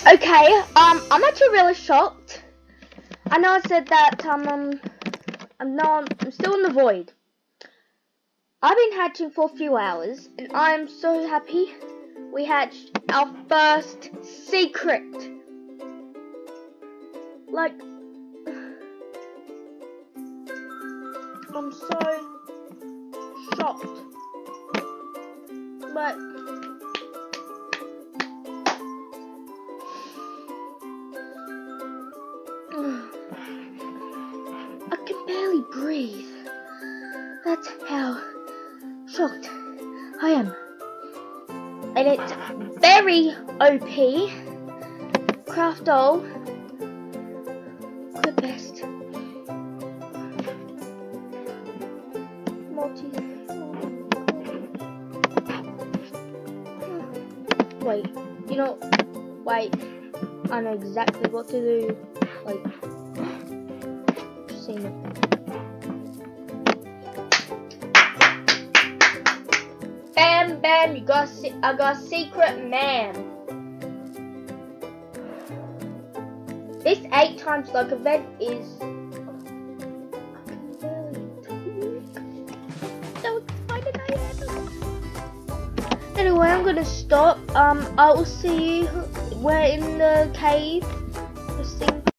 Okay, I'm actually really shocked. I know I said that, I'm still in the void. I've been hatching for a few hours, and I'm so happy we hatched our first secret. Like, I'm so shocked. But I can barely breathe. That's how shocked I am. And it's very OP. Craft all. The best. Wait, wait. I know exactly what to do. Like, just seen it. Bam, bam! I got a secret man. This 8 times luck event is. Anyway, I'm gonna stop. I will see you. We're in the cave.